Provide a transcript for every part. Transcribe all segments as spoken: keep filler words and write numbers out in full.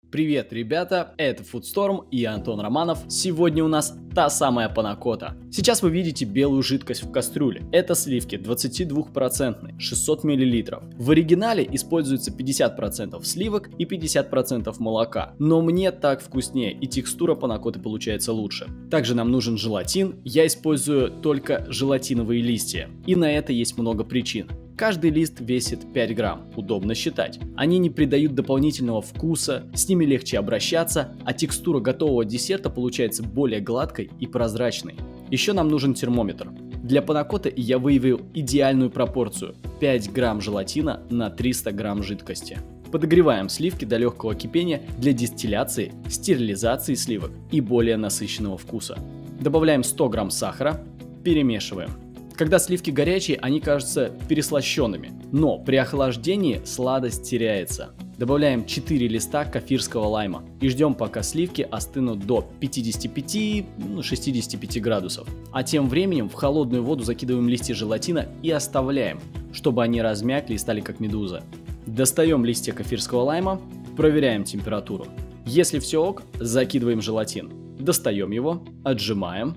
Привет, ребята, это Foodstorm и Антон Романов. Сегодня у нас та самая панакота. Сейчас вы видите белую жидкость в кастрюле. Это сливки двадцатидвухпроцентные, шестьсот миллилитров. В оригинале используется пятьдесят процентов сливок и пятьдесят процентов молока. Но мне так вкуснее, и текстура панакоты получается лучше. Также нам нужен желатин. Я использую только желатиновые листья. И на это есть много причин. Каждый лист весит пять грамм, удобно считать. Они не придают дополнительного вкуса, с ними легче обращаться, а текстура готового десерта получается более гладкой и прозрачной. Еще нам нужен термометр. Для панакоты я выявил идеальную пропорцию – пять грамм желатина на триста грамм жидкости. Подогреваем сливки до легкого кипения для дистилляции, стерилизации сливок и более насыщенного вкуса. Добавляем сто грамм сахара, перемешиваем. Когда сливки горячие, они кажутся переслащенными, но при охлаждении сладость теряется. Добавляем четыре листа кафирского лайма и ждем, пока сливки остынут до пятидесяти пяти — шестидесяти пяти градусов. А тем временем в холодную воду закидываем листья желатина и оставляем, чтобы они размякли и стали как медуза. Достаем листья кафирского лайма, проверяем температуру. Если все ок, закидываем желатин. Достаем его, отжимаем.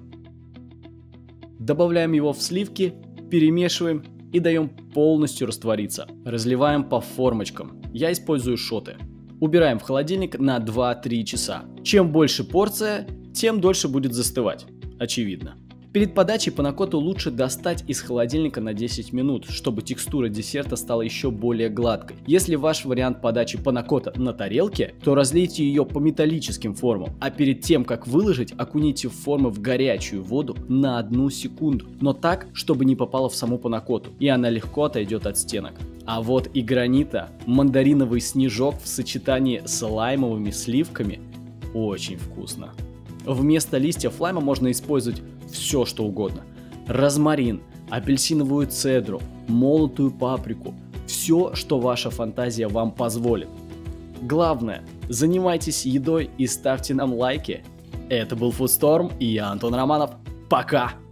Добавляем его в сливки, перемешиваем и даем полностью раствориться. Разливаем по формочкам. Я использую шоты. Убираем в холодильник на два-три часа. Чем больше порция, тем дольше будет застывать. Очевидно. Перед подачей панакоту лучше достать из холодильника на десять минут, чтобы текстура десерта стала еще более гладкой. Если ваш вариант подачи панакота на тарелке, то разлейте ее по металлическим формам, а перед тем, как выложить, окуните формы в горячую воду на одну секунду, но так, чтобы не попало в саму панакоту, и она легко отойдет от стенок. А вот и гранита, мандариновый снежок в сочетании с лаймовыми сливками очень вкусно. Вместо листьев лайма можно использовать все, что угодно. Розмарин, апельсиновую цедру, молотую паприку. Все, что ваша фантазия вам позволит. Главное, занимайтесь едой и ставьте нам лайки. Это был Foodstorm и я, Антон Романов. Пока!